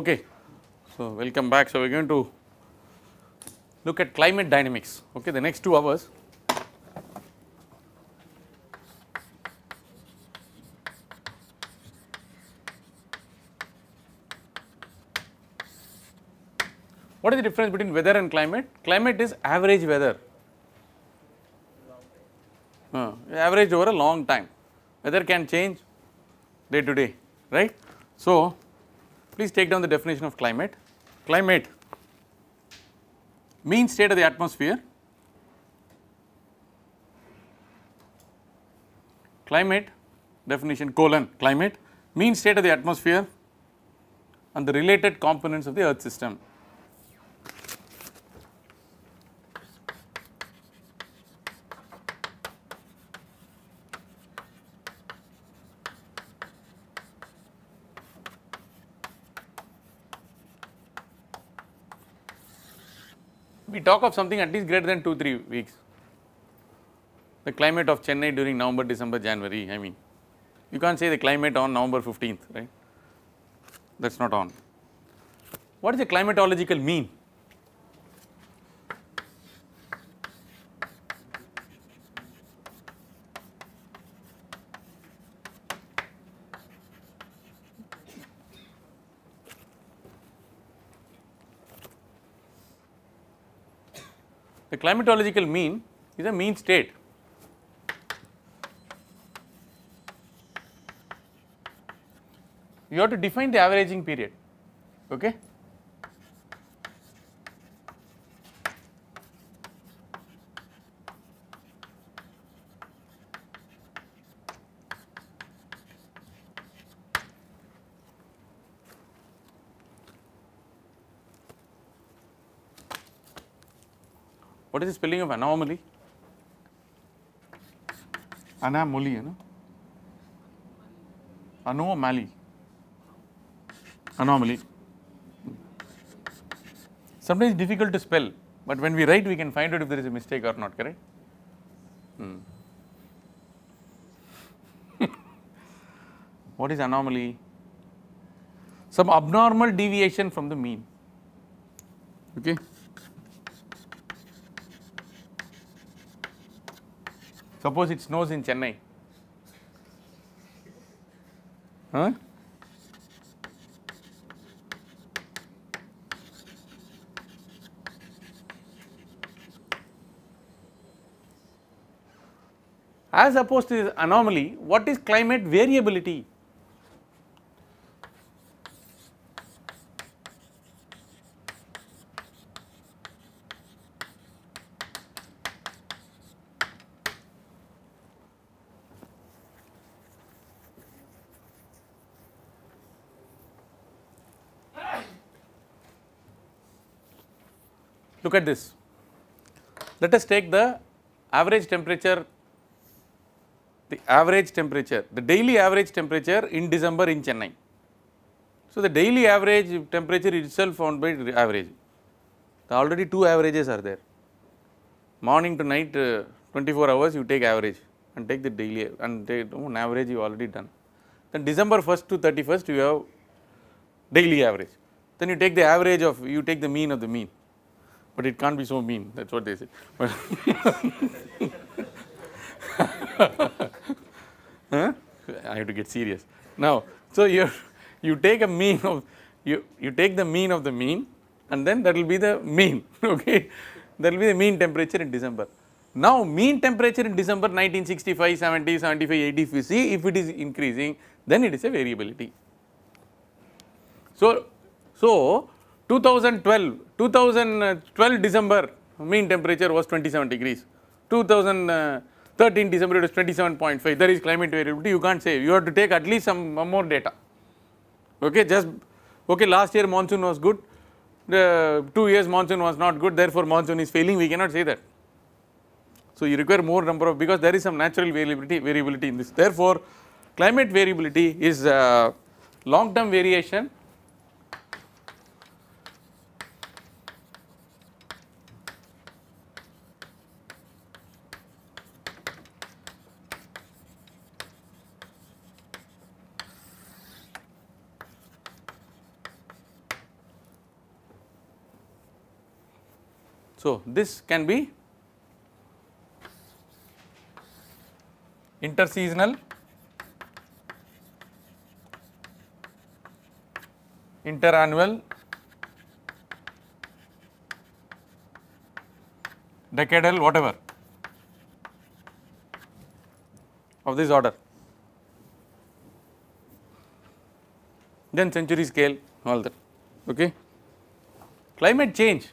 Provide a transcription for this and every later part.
Okay, so welcome back. So we are going to look at climate dynamics. Okay, the next 2 hours. What is the difference between weather and climate? Climate is average weather, average over a long time. Weather can change day to day, right? So please take down the definition of climate. Climate, mean state of the atmosphere. Climate definition colon climate, mean state of the atmosphere and the related components of the earth system. We talk of something at least greater than 2-3 weeks. The climate of Chennai during November, December, January, I mean, you can't say the climate on November 15th, right? That is not on. What is the climatological mean? The climatological mean is a mean state. You have to define the averaging period, okay? What is the spelling of anomaly? Anomaly, you know? Anomaly. Anomaly. Sometimes it's difficult to spell, but when we write we can find out if there is a mistake or not, correct? What is anomaly? Some abnormal deviation from the mean, okay? Suppose it snows in Chennai, huh? As opposed to this anomaly, what is climate variability? Look at this. Let us take the average temperature, the daily average temperature in December in Chennai. So the daily average temperature itself found by average. Already 2 averages are there. Morning to night, 24 hours you take average and take the daily and take an average you already done. Then December 1st to 31st you have daily average. Then you take the average of, you take the mean of the mean. But it can't be so mean, that is what they say. Huh? I have to get serious. Now, so you take a mean of, you take the mean of the mean and then that will be the mean, okay. That will be the mean temperature in December. Now, mean temperature in December 1965, 70, 75, 80 if you see, if it is increasing, then it is a variability. So 2012 December mean temperature was 27 degrees, 2013 December it was 27.5, there is climate variability, you can't say, you have to take at least some more data, okay. Just, okay, last year monsoon was good, 2 years monsoon was not good, therefore monsoon is failing, we cannot say that. So you require more number of, because there is some natural variability in this, therefore climate variability is long term variation So, this can be interseasonal, interannual, decadal, whatever of this order. Then century scale, all that. Okay. Climate change,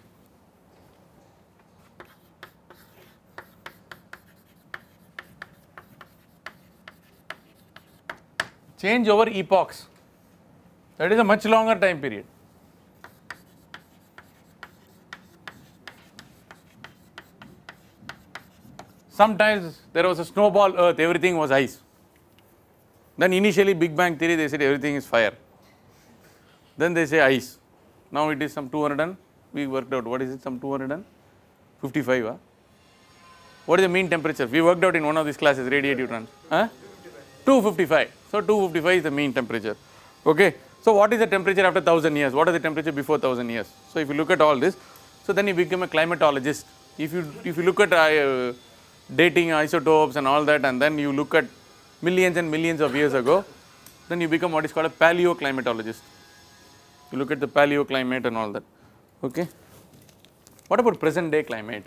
change over epochs, that is a much longer time period. Sometimes there was a snowball earth, everything was ice. Then initially Big Bang theory, they said everything is fire. Then they say ice. Now it is some 200 and we worked out what is it, some 255. Huh? What is the mean temperature? We worked out in one of these classes, radiative transfer. Huh? 255. So 255 is the mean temperature. Okay. So what is the temperature after 1000 years? What is the temperature before 1000 years? So if you look at all this, so then you become a climatologist. If you look at dating isotopes and all that, and then you look at millions and millions of years ago, then you become what is called a paleoclimatologist. You look at the paleoclimate and all that. Okay. What about present day climate?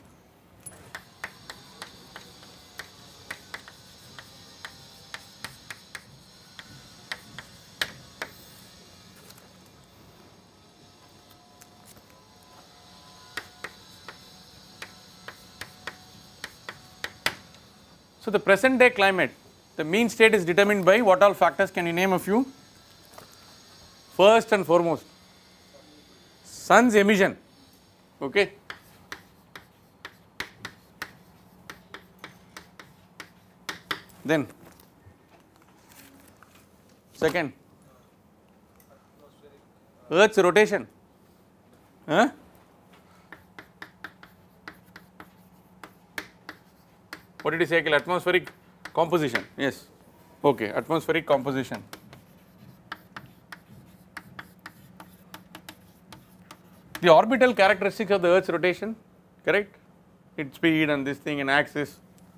So, the present day climate, the mean state is determined by what all factors? Can you name a few? First and foremost, sun's emission. Okay. Then second, Earth's rotation. Huh? What did he say? Atmospheric composition. Yes. Okay. Atmospheric composition. The orbital characteristics of the Earth's rotation, correct? Its speed and this thing and axis.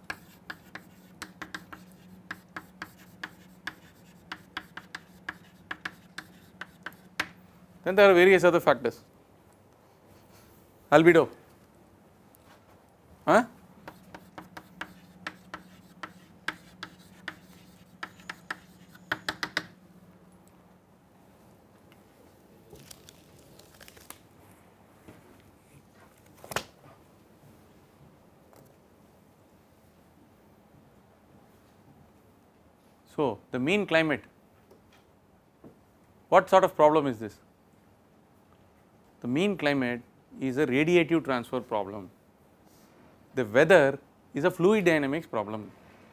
Then there are various other factors. Albedo. Huh? So, the mean climate, what sort of problem is this? The mean climate is a radiative transfer problem. The weather is a fluid dynamics problem.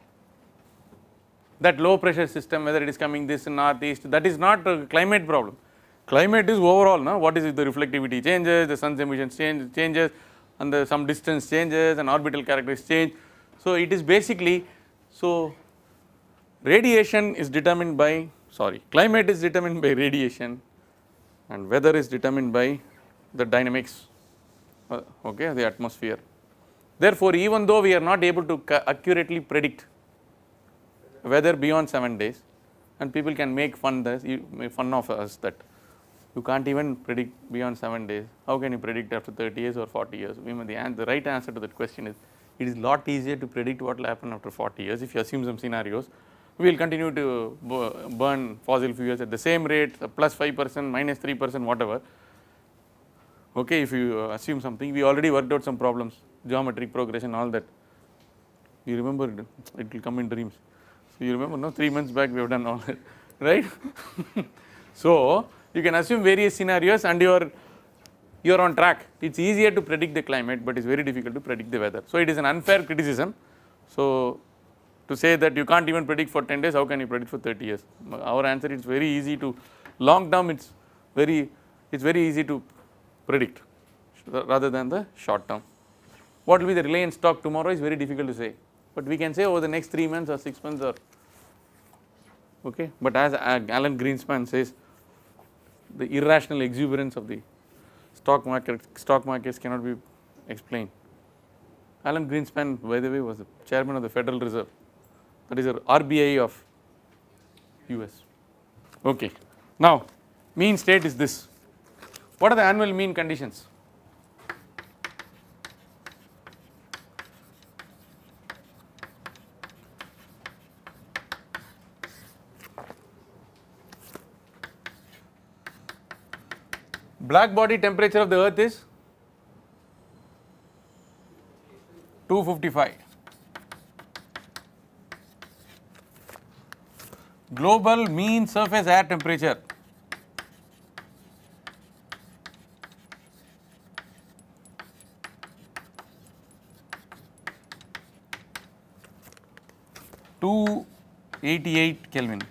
That low pressure system, whether it is coming this northeast, that is not a climate problem. Climate is overall, no? What is it? The reflectivity changes, the sun's emissions changes, and some distance changes, and orbital characteristics change. So, it is basically, so radiation is determined by, climate is determined by radiation, and weather is determined by the dynamics, okay, the atmosphere. Therefore, even though we are not able to accurately predict weather beyond 7 days, and people can make fun of us that you can't even predict beyond 7 days, how can you predict after 30 years or 40 years? The right answer to that question is, it is a lot easier to predict what will happen after 40 years if you assume some scenarios. We will continue to burn fossil fuels at the same rate, plus 5%, minus 3%, whatever. Okay, if you assume something, we already worked out some problems, geometric progression, all that. You remember it will come in dreams. So, you remember, no, 3 months back we have done all that, right? So, you can assume various scenarios and you are on track. It is easier to predict the climate, but it is very difficult to predict the weather. So, it is an unfair criticism. So, to say that you can't even predict for 10 days, how can you predict for 30 years? Our answer is very easy to, long term it's very easy to predict rather than the short term. What will be the Reliance stock tomorrow is very difficult to say, but we can say over the next 3 months or 6 months or, okay. But as Alan Greenspan says, the irrational exuberance of the stock markets cannot be explain. Alan Greenspan, by the way, was the chairman of the Federal Reserve, that is the RBI of US. Okay. Now, mean state is this. What are the annual mean conditions? Black body temperature of the earth is 255. Global mean surface air temperature two 88 Kelvin.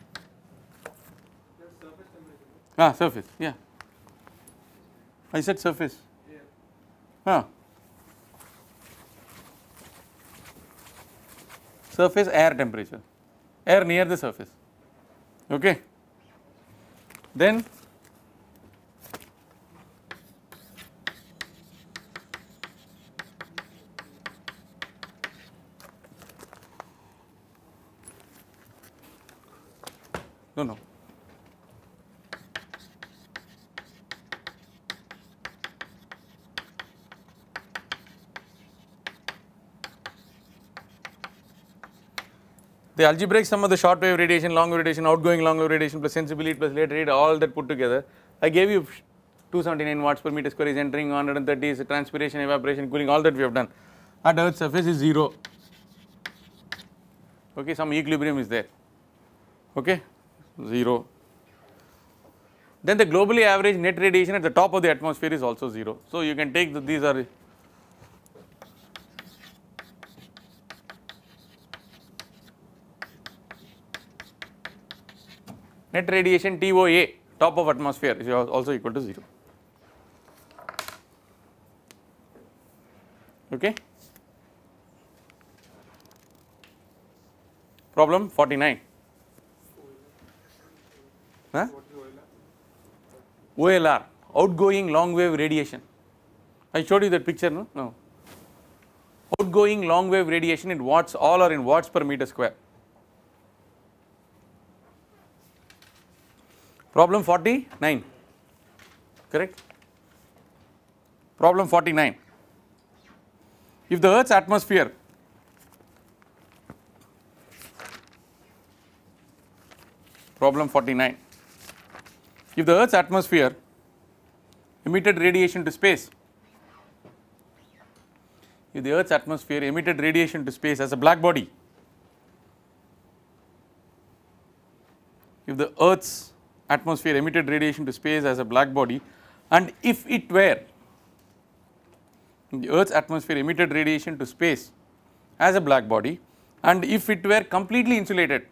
Surface, yeah. I said surface. Surface air temperature, air near the surface. Okay. Then no. The algebraic sum of the short wave radiation, long wave radiation, outgoing long wave radiation plus sensibility plus later rate, all that put together, I gave you 279 watts per meter square is entering, 130 is transpiration, evaporation, cooling, all that we have done. At Earth's surface is 0. Okay, some equilibrium is there. Okay, 0. Then the globally average net radiation at the top of the atmosphere is also 0. So you can take these are net radiation TOA, top of atmosphere, is also equal to 0. Okay. Problem 49. OLR, outgoing long wave radiation. I showed you that picture, no? No. Outgoing long wave radiation in watts, all are in watts per meter square. Problem 49, correct? Problem 49. If the Earth's atmosphere problem 49, if the Earth's atmosphere emitted radiation to space, if the Earth's atmosphere emitted radiation to space as a black body, if the Earth's atmosphere emitted radiation to space as a black body, and if it were, the Earth's atmosphere emitted radiation to space as a black body, and if it were completely insulated,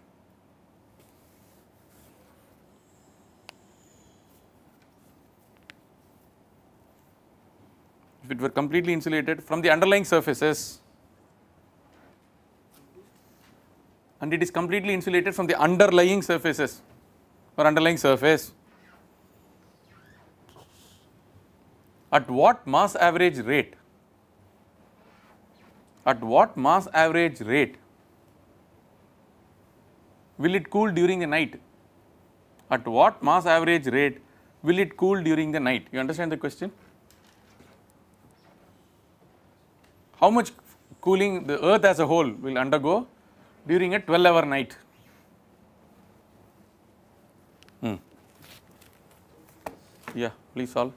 from the underlying surfaces, and it is completely insulated from the underlying surfaces or underlying surface, at what mass average rate, will it cool during the night? At what mass average rate will it cool during the night? You understand the question? How much cooling the Earth as a whole will undergo during a 12-hour night? Yeah, please solve.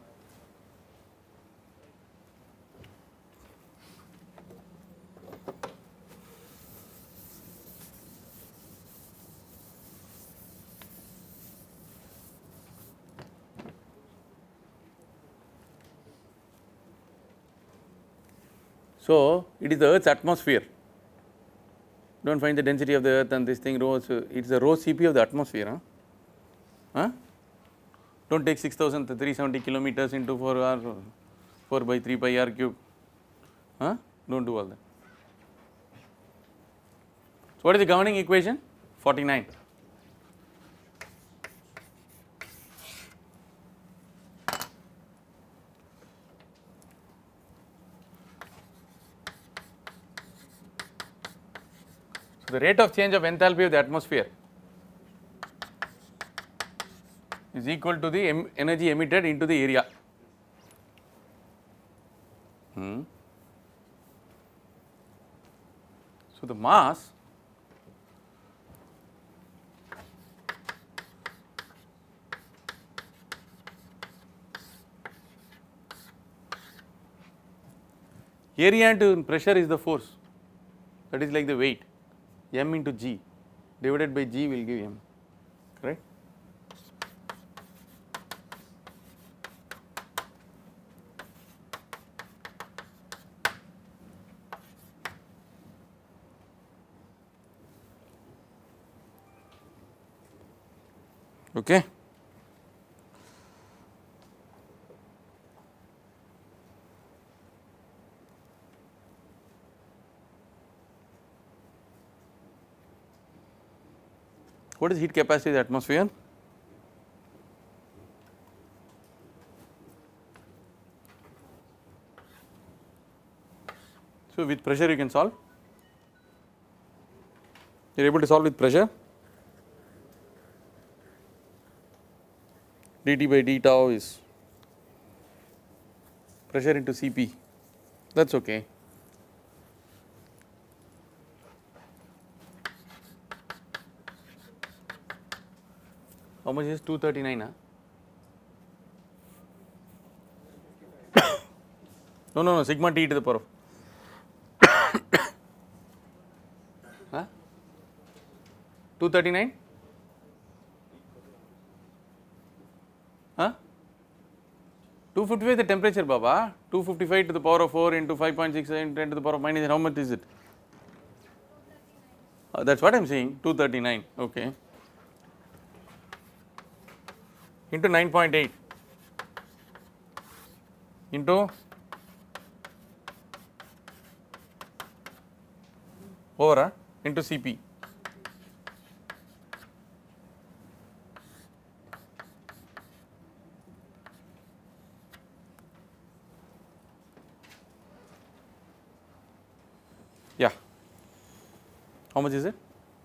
So, it is the Earth's atmosphere. Do not find the density of the Earth and this thing rho, it is the rho Cp of the atmosphere. Do not take 6,370 kilometers into 4 by 3 pi r cube. Do not do all that. So, what is the governing equation? 49. the rate of change of enthalpy of the atmosphere is equal to the energy emitted into the area. So, the mass area into pressure is the force, that is like the weight, m into g divided by g will give m, correct. Okay. What is heat capacity of the atmosphere? So, with pressure you can solve, you are able to solve with pressure, dt by d tau is pressure into Cp, that is okay. How much is 239? No, sigma t to the power of 239? 255 is the temperature, Baba. 255 to the power of 4 into 5.6 into 10 to the power of minus, how much is it? That is what I am saying, 239, okay. Into 9.8 into over into Cp. Yeah, how much is it?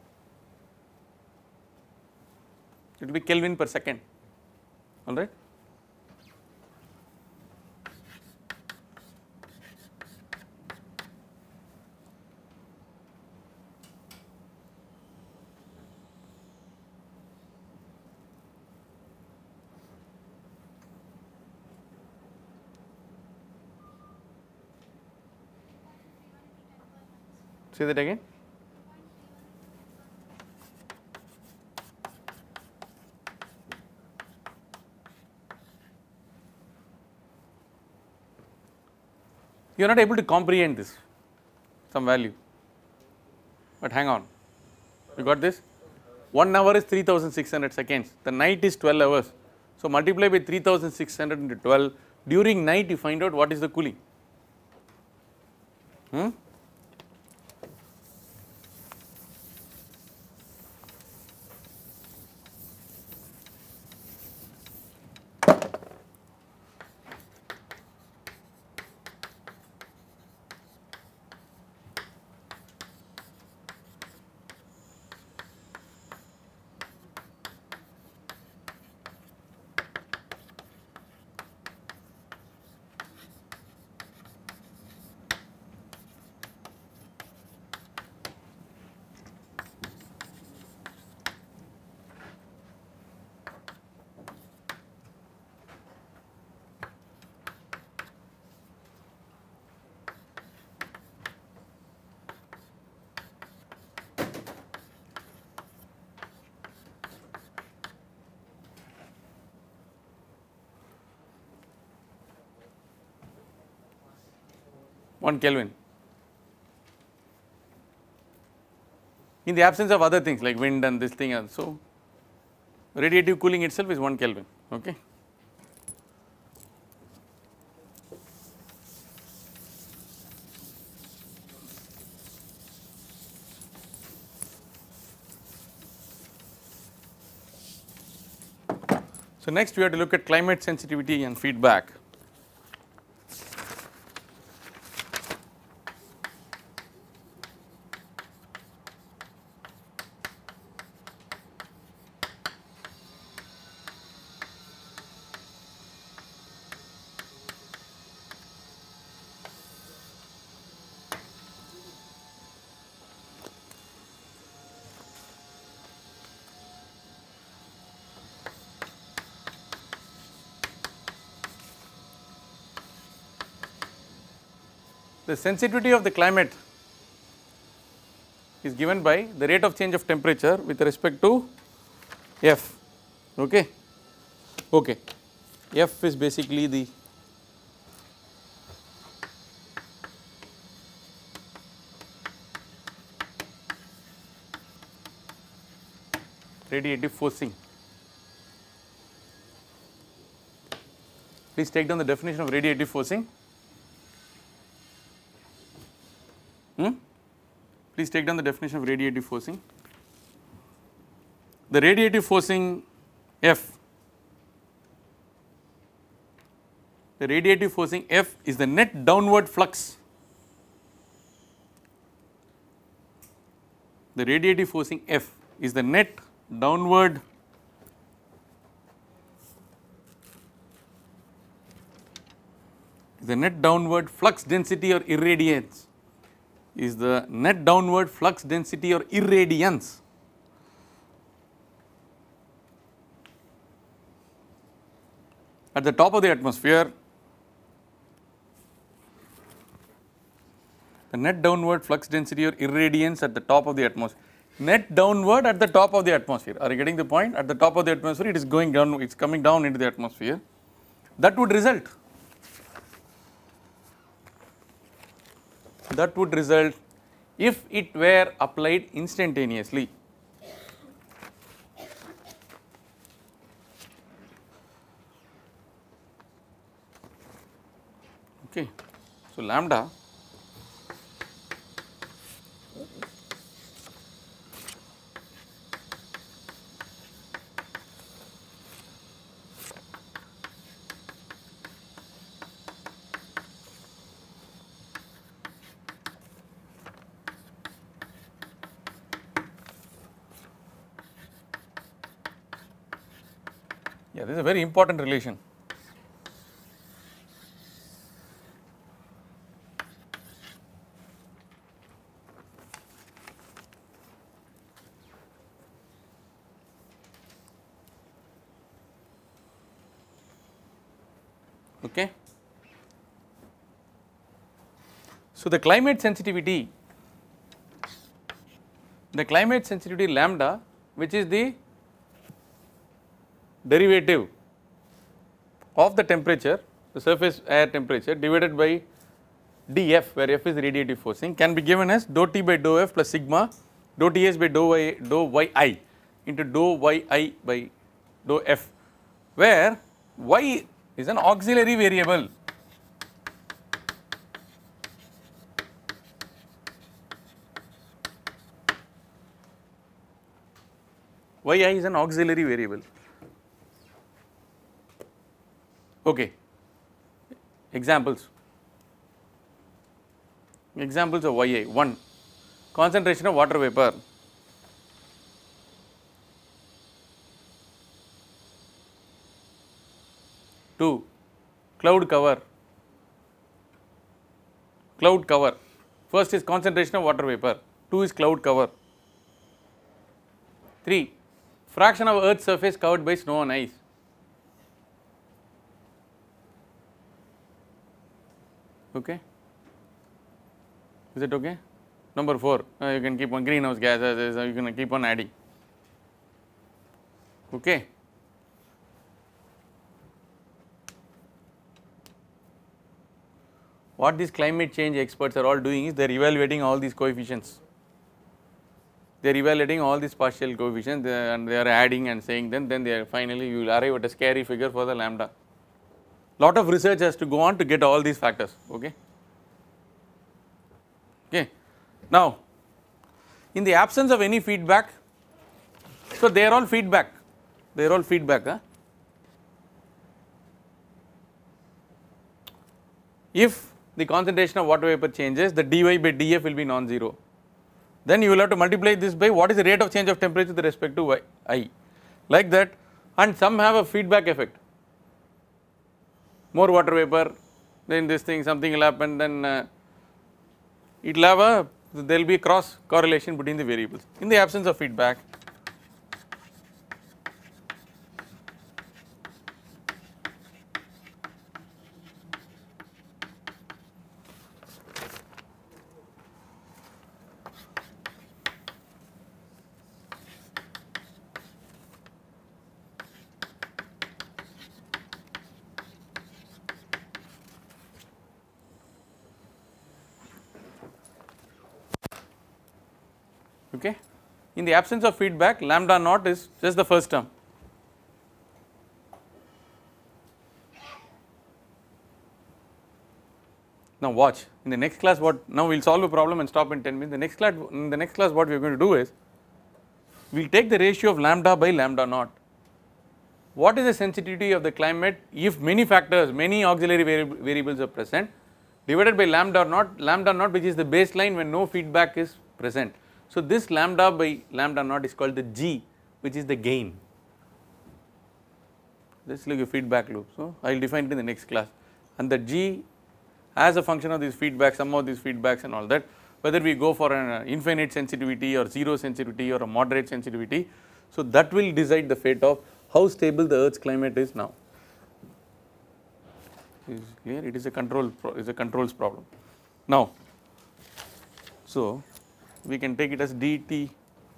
It will be Kelvin per second, all right. Say that again. You are not able to comprehend this, some value, but hang on, you got this. 1 hour is 3600 seconds, the night is 12 hours. So, multiply by 3600 into 12, during night you find out what is the cooling. One Kelvin. In the absence of other things like wind and this thing, and so radiative cooling itself is 1 Kelvin. Okay. So, next we have to look at climate sensitivity and feedback. the sensitivity of the climate is given by the rate of change of temperature with respect to F. Okay. Okay. F is basically the radiative forcing. Please take down the definition of radiative forcing. Please take down the definition of radiative forcing. The radiative forcing F, the radiative forcing F is the net downward flux. The radiative forcing F is the net downward flux density or irradiance, is the net downward flux density or irradiance at the top of the atmosphere. The net downward flux density or irradiance at the top of the atmosphere. Net downward at the top of the atmosphere. Are you getting the point? At the top of the atmosphere, it is going down, it is coming down into the atmosphere. That would result. That would result if it were applied instantaneously. Okay. So, lambda this is a very important relation. Okay. So, the climate sensitivity lambda, which is the derivative of the temperature, the surface air temperature divided by dF, where F is radiative forcing, can be given as dou T by dou F plus sigma dou Ts by dou Yi into dou Yi by dou F, where Y is an auxiliary variable. Yi is an auxiliary variable. Okay. Examples of Yi: 1, concentration of water vapor; 2, cloud cover. First is concentration of water vapor, 2 is cloud cover; 3, fraction of earth's surface covered by snow and ice; 4, okay. Is it okay? Number 4, you can keep on greenhouse gases, you can keep on adding. Okay. What these climate change experts are all doing is they are evaluating all these coefficients. They are evaluating all these partial coefficients and they are adding and saying then they are finally you will arrive at a scary figure for the lambda. Lot of research has to go on to get all these factors. Okay. Okay. Now, in the absence of any feedback, so they are all feedback. Huh? If the concentration of water vapor changes, the dy by df will be non-zero. Then you will have to multiply this by what is the rate of change of temperature with respect to I, like that, and some have a feedback effect. More water vapor, then this thing, something will happen, then it will have there will be a cross correlation between the variables. In the absence of feedback, Okay. In the absence of feedback, lambda naught is just the first term. Now watch, in the next class what, now we will solve a problem and stop in 10 minutes. In the next class what we are going to do is, we will take the ratio of lambda by lambda naught. What is the sensitivity of the climate if many factors, many auxiliary variables are present, divided by lambda naught which is the baseline when no feedback is present. So this lambda by lambda naught is called the G, which is the gain. This is like a feedback loop. So I will define it in the next class, and the G as a function of these feedbacks, some of these feedbacks and all that, whether we go for an infinite sensitivity or zero sensitivity or a moderate sensitivity. So that will decide the fate of how stable the Earth's climate is now. Is clear? It is a controls problem. Now, so we can take it as dT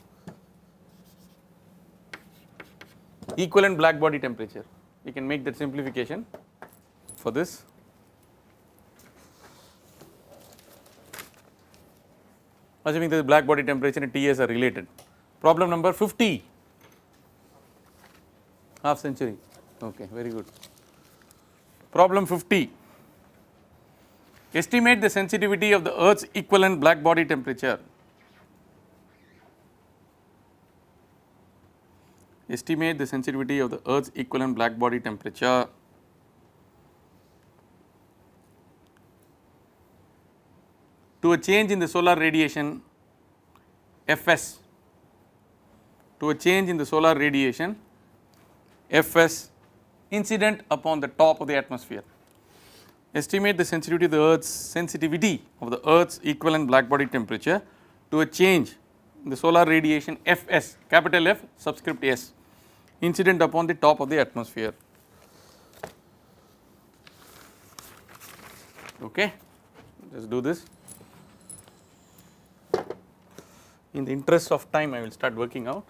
equivalent black body temperature. We can make that simplification for this. Assuming that the black body temperature and Ts are related. Problem number 50, half century. Okay, very good. Problem 50. Estimate the sensitivity of the Earth's equivalent black body temperature. Estimate the sensitivity of the Earth's equivalent black body temperature to a change in the solar radiation Fs, to a change in the solar radiation Fs incident upon the top of the atmosphere. Estimate the sensitivity of the Earth's equivalent black body temperature to a change in the solar radiation Fs, capital F subscript S, incident upon the top of the atmosphere. Okay, let's do this. In the interest of time, I will start working out.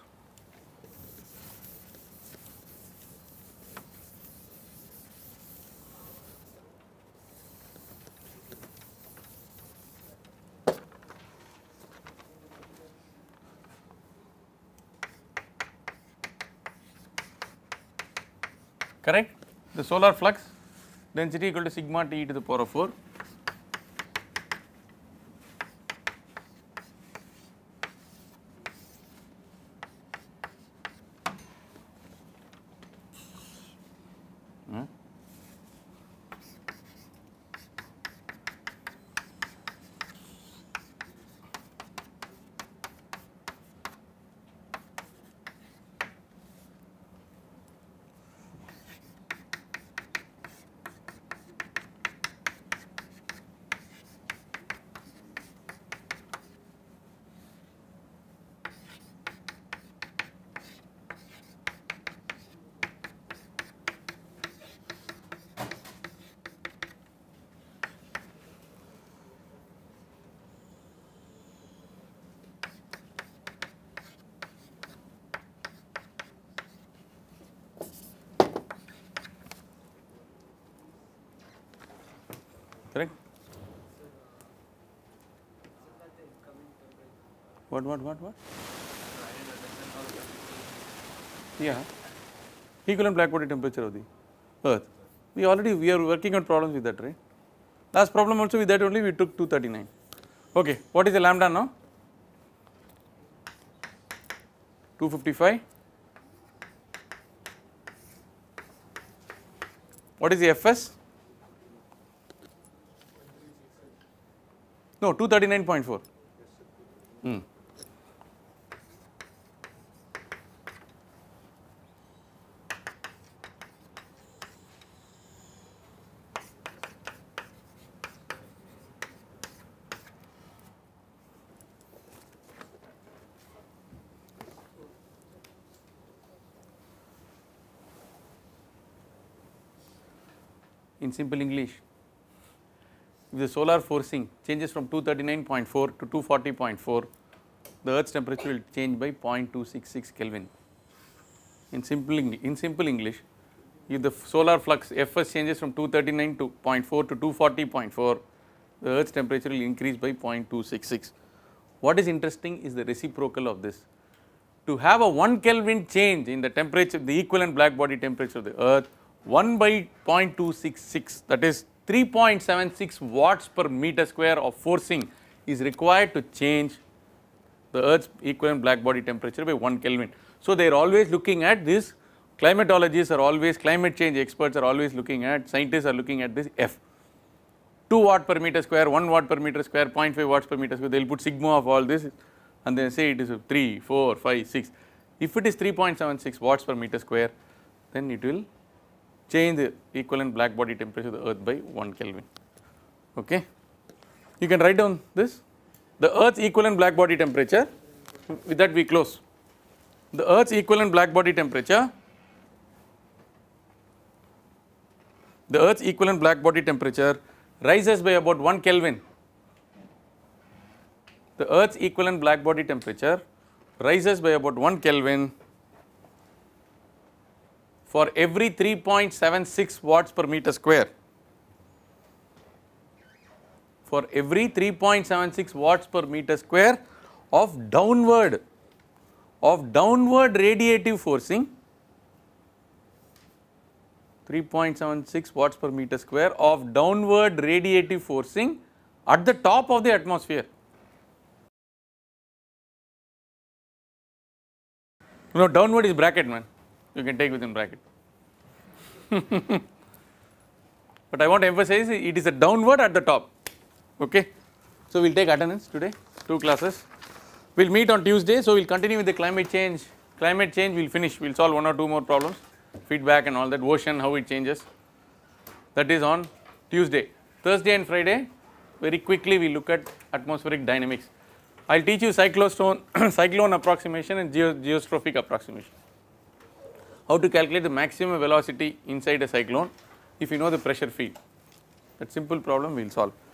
Correct? The solar flux density equal to sigma T to the power of 4. Correct? What? Yeah, equivalent black body temperature of the Earth. We are working on problems with that, right? Last problem also with that only we took 239. Okay, what is the lambda now? 255. What is the Fs? No, 239.4. In simple English, if the solar forcing changes from 239.4 to 240.4, the Earth's temperature will change by 0.266 Kelvin. In simple English, if the solar flux Fs changes from 239.4 to 240.4, the Earth's temperature will increase by 0.266. What is interesting is the reciprocal of this. To have a 1 Kelvin change in the temperature, the equivalent black body temperature of the earth, 1 by 0.266, that is 3.76 watts per meter square of forcing is required to change the earth's equivalent black body temperature by 1 Kelvin. So, they are always looking at this, climatologists are always, climate change experts are always looking at, scientists are looking at this F. 2 watt per meter square, 1 watt per meter square, 0.5 watts per meter square, they will put sigma of all this and then say it is 3, 4, 5, 6. If it is 3.76 watts per meter square, then it will change the equivalent black body temperature of the earth by 1 Kelvin. Okay. You can write down this, the earth's equivalent black body temperature, with that we close. The earth's equivalent black body temperature, the earth's equivalent black body temperature rises by about 1 Kelvin. The earth's equivalent black body temperature rises by about 1 Kelvin for every 3.76 watts per meter square. For every 3.76 watts per meter square of downward radiative forcing, 3.76 watts per meter square of downward radiative forcing at the top of the atmosphere. No, downward is bracket, man, you can take within bracket. But I want to emphasize it is a downward at the top. Okay. So, we will take attendance today, 2 classes. We will meet on Tuesday. So, we will continue with the climate change. Climate change we will finish, we will solve 1 or 2 more problems, feedback and all that, ocean, how it changes. That is on Tuesday. Thursday and Friday, very quickly we look at atmospheric dynamics. I will teach you cyclone approximation and geostrophic approximation. How to calculate the maximum velocity inside a cyclone if you know the pressure field. That simple problem we will solve.